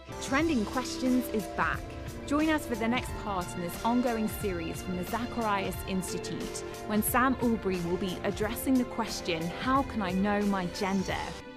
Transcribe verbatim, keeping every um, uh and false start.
Trending Questions is back. Join us for the next part in this ongoing series from the Zacharias Institute, when Sam Albury will be addressing the question, how can I know my gender?